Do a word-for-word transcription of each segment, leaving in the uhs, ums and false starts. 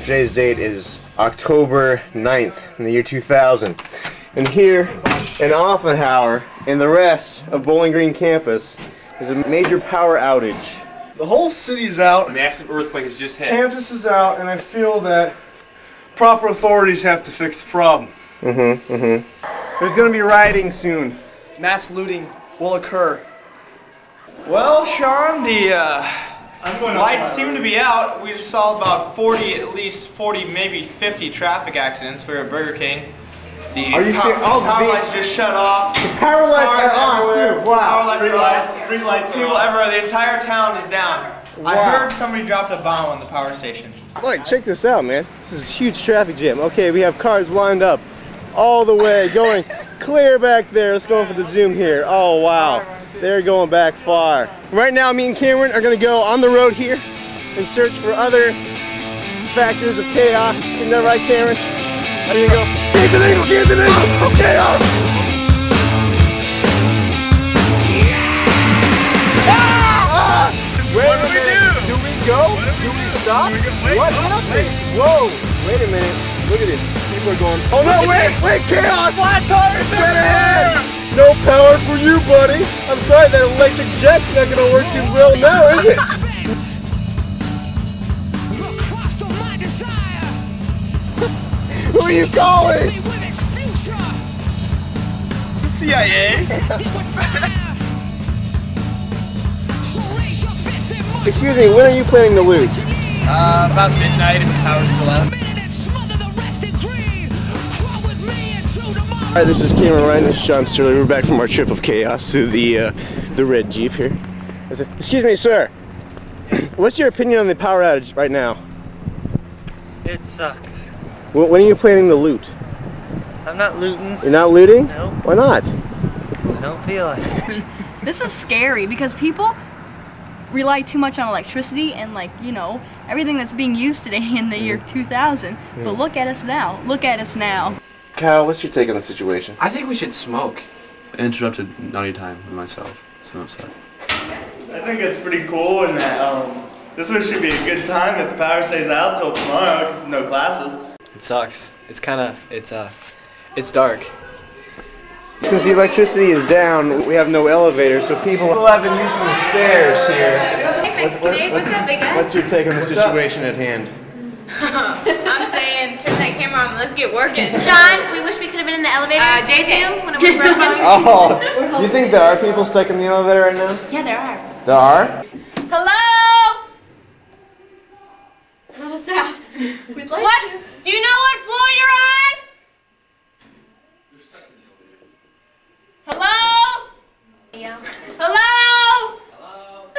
Today's date is October ninth in the year two thousand. And here in Offenhauer and the rest of Bowling Green campus is a major power outage. The whole city's out. A massive earthquake has just hit. Campus is out, and I feel that proper authorities have to fix the problem. Mm-hmm, mm-hmm. There's gonna be rioting soon. Mass looting will occur. Well, Sean, the uh, lights seem to be out. We just saw about forty, at least forty, maybe fifty traffic accidents. We were at Burger King. The Are you power, serious? Oh, power the, lights just shut off. The power lights Cars are off, everywhere. dude. Wow. Power lights Street are lights, off. street lights are People off. everywhere. The entire town is down. Wow. I heard somebody dropped a bomb on the power station. Look, check this out, man. This is a huge traffic jam. Okay, we have cars lined up all the way, going clear back there. Let's go for the zoom here. Oh, wow. They're going back far. Right now, me and Cameron are going to go on the road here and search for other factors of chaos. Isn't that right, Cameron? There you go. Get the needle, get the needle. Chaos! Ah! Wait What a do we minute. do? Do we go? Do we stop? What happened? Whoa! Wait a minute. Look at this. People are going. Oh no! Wait! Wait! Chaos! Flat tires! Get ahead! No power for you, buddy. I'm sorry, that electric jet's not gonna work too well now, is it? Who are you calling? The C I A. Excuse me. When are you planning to loot? Uh, about midnight if the power's still out. Alright, this is Cameron Ryan, this is Sean Sterling. We're back from our trip of chaos through the uh, the red Jeep here. I said, excuse me, sir. What's your opinion on the power outage right now? It sucks. Wh- When are you planning to loot? I'm not looting. You're not looting? No. Why not? I don't feel like it. This is scary because people rely too much on electricity and, like, you know, everything that's being used today in the year two thousand. Mm. But look at us now. Look at us now. Kyle, what's your take on the situation? I think we should smoke. I interrupted naughty time with myself, so I'm upset. I think it's pretty cool in that um, this one should be a good time if the power stays out till tomorrow because there's no classes. It sucks. It's kind of, it's uh, it's dark. Since the electricity is down, we have no elevator, so people have been using the stairs here. Hey Mexican, what's up, big guy? What's your take on the situation at hand? I'm saying, turn that camera on and let's get working. Sean, we wish we could have been in the elevator. Uh, J J, when it was broken. Oh, you think there are people stuck in the elevator right now? Yeah, there are. There are? Hello? Let us out. We'd like What? to. Do you know what floor you're on? Hello? Yeah. Hello? Hello?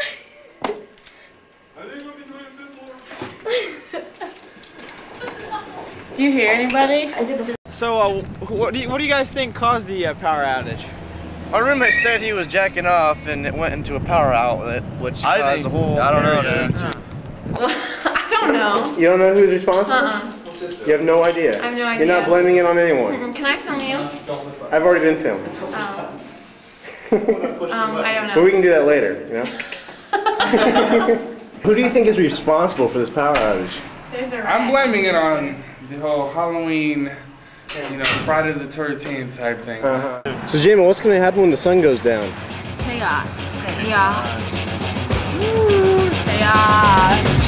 Do you hear anybody? So, uh, what do you, what do you guys think caused the uh, power outage? Our roommate said he was jacking off and it went into a power outlet, which I caused think- a whole I don't know, area dude. to- I don't know. You don't know who's responsible? Uh-uh. You have no idea? I have no You're not idea. blaming it on anyone? Mm-mm. Can I film you? I've already been filmed. Oh. um, I don't But know. we can do that later, you know? Who do you think is responsible for this power outage? There's a I'm rat. blaming it on the whole Halloween, you know, Friday the thirteenth type thing. Uh-huh. So Jamie, what's going to happen when the sun goes down? Chaos. Chaos. Woo, chaos.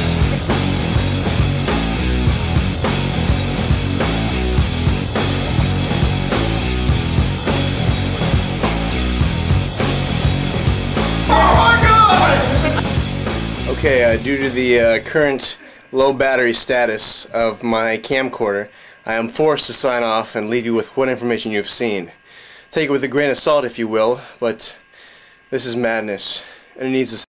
Okay, uh, due to the uh, current low battery status of my camcorder, I am forced to sign off and leave you with what information you've seen. Take it with a grain of salt if you will, but this is madness, and it needs to